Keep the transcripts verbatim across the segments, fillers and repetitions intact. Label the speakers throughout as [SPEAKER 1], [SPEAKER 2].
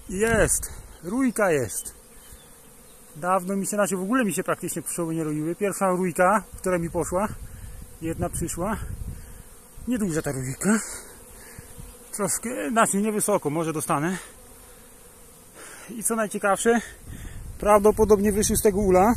[SPEAKER 1] Jest, rójka jest. Dawno mi się, znaczy w ogóle mi się praktycznie pszczoły nie roiły. Pierwsza rójka, która mi poszła, jedna przyszła. Nieduża ta rójka. Troszkę, znaczy niewysoko, może dostanę. I co najciekawsze, prawdopodobnie wyszły z tego ula.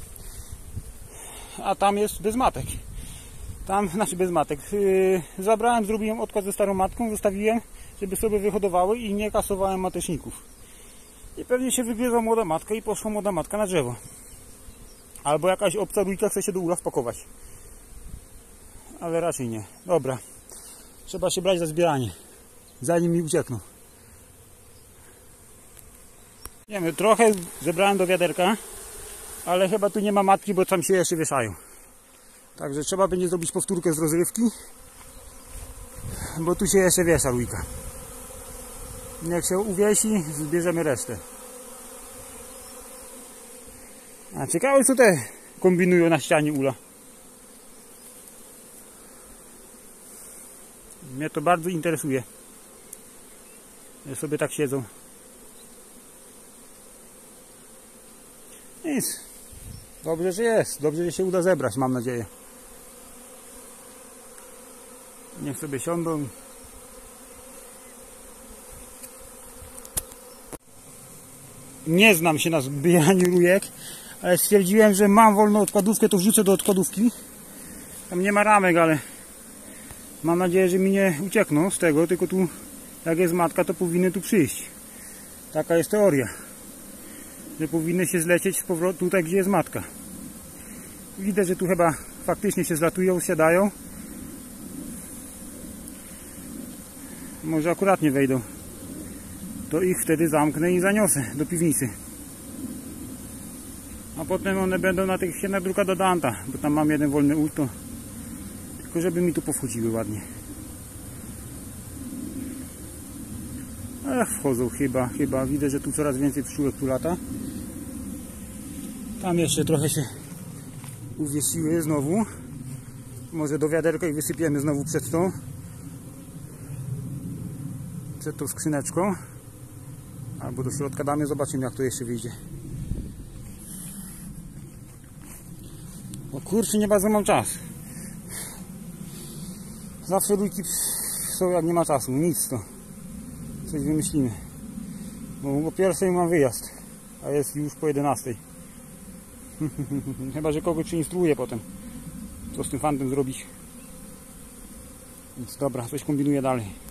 [SPEAKER 1] A tam jest bez matek. Tam, znaczy bez matek. Yy, zabrałem, zrobiłem odkład ze starą matką, zostawiłem, żeby sobie wyhodowały i nie kasowałem mateczników. I pewnie się wygryzła młoda matka i poszła młoda matka na drzewo. Albo jakaś obca rójka chce się do ula wpakować. Ale raczej nie. Dobra. Trzeba się brać za zbieranie, zanim mi uciekną. Nie wiem, trochę zebrałem do wiaderka, ale chyba tu nie ma matki, bo tam się jeszcze wieszają. Także trzeba będzie zrobić powtórkę z rozrywki, bo tu się jeszcze wiesza rójka. Jak się uwiesi, zbierzemy resztę. A ciekawe, co te kombinują na ścianie ula. Mnie to bardzo interesuje, że sobie tak siedzą. Nic. Dobrze, że jest. Dobrze, że się uda zebrać, mam nadzieję. Niech sobie siądą. Nie znam się na zbieraniu rójek, ale stwierdziłem, że mam wolną odkładówkę, to wrzucę do odkładówki. Tam nie ma ramek, ale mam nadzieję, że mi nie uciekną z tego, tylko tu jak jest matka, to powinny tu przyjść. Taka jest teoria, że powinny się zlecieć z powrotu tutaj, gdzie jest matka. Widać, że tu chyba faktycznie się zlatują, siadają. Może akurat nie wejdą. To ich wtedy zamknę i zaniosę do piwnicy. A potem one będą na tych się na druga do Danta, bo tam mam jeden wolny ul, to tylko żeby mi tu powchodziły ładnie. Ech, wchodzą chyba, chyba. Widzę, że tu coraz więcej pszczółek tu lata. Tam jeszcze trochę się uwiesiły znowu. Może do wiaderka i wysypiemy znowu przed tą przed tą skrzyneczką. Albo do środka damy, zobaczymy, jak to jeszcze wyjdzie. O kurczę, nie bardzo mam czas. Zawsze rójki są, jak nie ma czasu. Nic to. Coś wymyślimy. Bo o pierwszej mam wyjazd, a jest już po jedenastej. Chyba że kogoś instruuję potem, co z tym fantem zrobić. Więc dobra, coś kombinuję dalej.